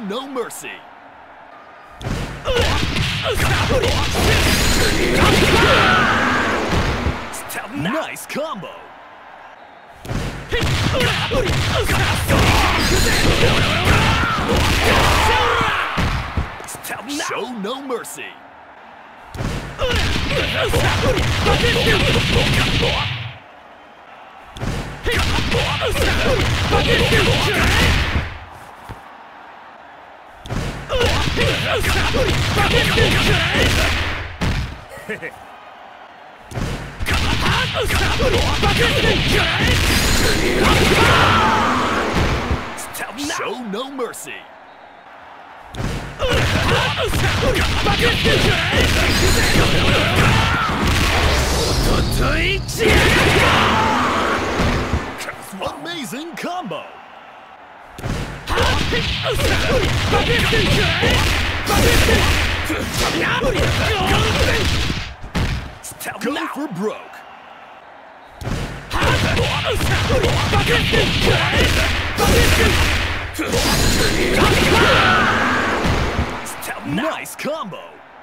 no mercy. Nice combo. Show no mercy. Show no mercy. Amazing combo. Go for broke. Nice combo.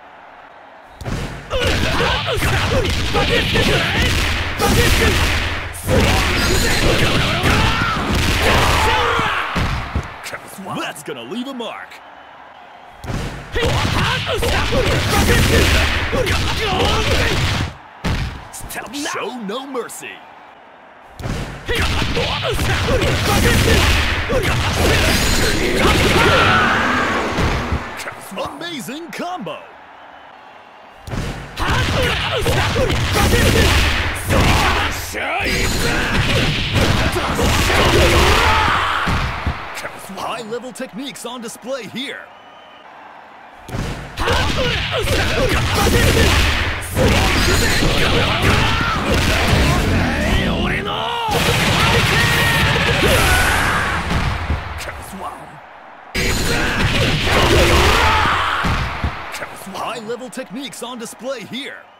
That's gonna leave a mark. Show no mercy. Amazing combo. High-level techniques on display here. High-level techniques on display here.